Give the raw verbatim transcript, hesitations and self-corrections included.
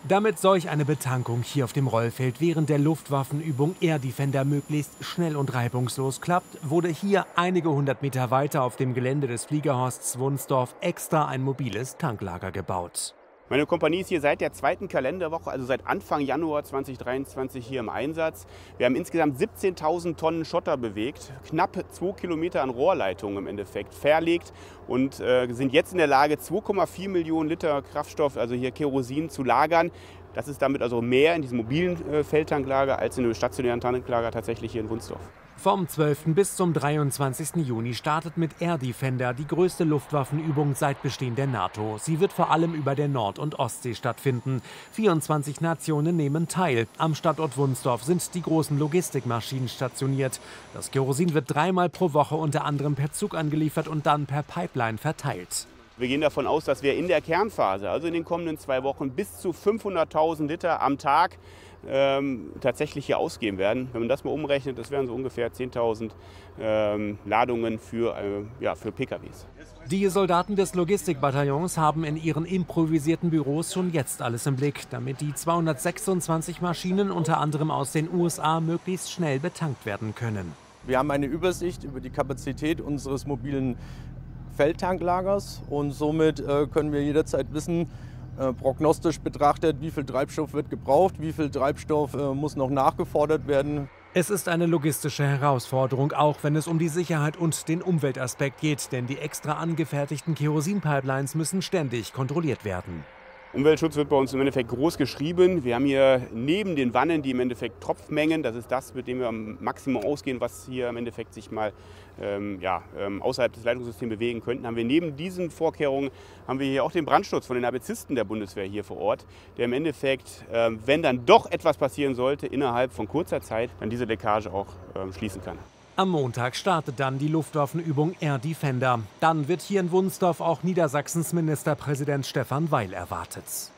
Damit solch eine Betankung hier auf dem Rollfeld während der Luftwaffenübung Air Defender möglichst schnell und reibungslos klappt, wurde hier einige hundert Meter weiter auf dem Gelände des Fliegerhorsts Wunsdorf extra ein mobiles Tanklager gebaut. Meine Kompanie ist hier seit der zweiten Kalenderwoche, also seit Anfang Januar zweitausenddreiundzwanzig hier im Einsatz. Wir haben insgesamt siebzehntausend Tonnen Schotter bewegt, knapp zwei Kilometer an Rohrleitungen im Endeffekt verlegt und äh, sind jetzt in der Lage, zwei Komma vier Millionen Liter Kraftstoff, also hier Kerosin, zu lagern. Das ist damit also mehr in diesem mobilen äh, Feldtanklager als in dem stationären Tanklager tatsächlich hier in Wunsdorf. Vom zwölften bis zum dreiundzwanzigsten Juni startet mit Air Defender die größte Luftwaffenübung seit Bestehen der NATO. Sie wird vor allem über der Nord- und Ostsee stattfinden. vierundzwanzig Nationen nehmen teil. Am Standort Wunsdorf sind die großen Logistikmaschinen stationiert. Das Kerosin wird dreimal pro Woche unter anderem per Zug angeliefert und dann per Pipeline verteilt. Wir gehen davon aus, dass wir in der Kernphase, also in den kommenden zwei Wochen, bis zu fünfhunderttausend Liter am Tag ähm, tatsächlich hier ausgeben werden. Wenn man das mal umrechnet, das wären so ungefähr zehntausend ähm, Ladungen für, äh, ja, für P K Ws. Die Soldaten des Logistikbataillons haben in ihren improvisierten Büros schon jetzt alles im Blick, damit die zweihundertsechsundzwanzig Maschinen unter anderem aus den U S A möglichst schnell betankt werden können. Wir haben eine Übersicht über die Kapazität unseres mobilen Feldtanklagers und somit äh, können wir jederzeit wissen, äh, prognostisch betrachtet, wie viel Treibstoff wird gebraucht, wie viel Treibstoff äh, muss noch nachgefordert werden. Es ist eine logistische Herausforderung, auch wenn es um die Sicherheit und den Umweltaspekt geht, denn die extra angefertigten Kerosin-Pipelines müssen ständig kontrolliert werden. Umweltschutz wird bei uns im Endeffekt groß geschrieben. Wir haben hier neben den Wannen, die im Endeffekt Tropfmengen, das ist das, mit dem wir am Maximum ausgehen, was hier im Endeffekt sich mal ähm, ja, ähm, außerhalb des Leitungssystems bewegen könnten, haben wir neben diesen Vorkehrungen haben wir hier auch den Brandschutz von den Abizisten der Bundeswehr hier vor Ort, der im Endeffekt, ähm, wenn dann doch etwas passieren sollte, innerhalb von kurzer Zeit dann diese Leckage auch ähm, schließen kann. Am Montag startet dann die Luftwaffenübung Air Defender. Dann wird hier in Wunsdorf auch Niedersachsens Ministerpräsident Stefan Weil erwartet.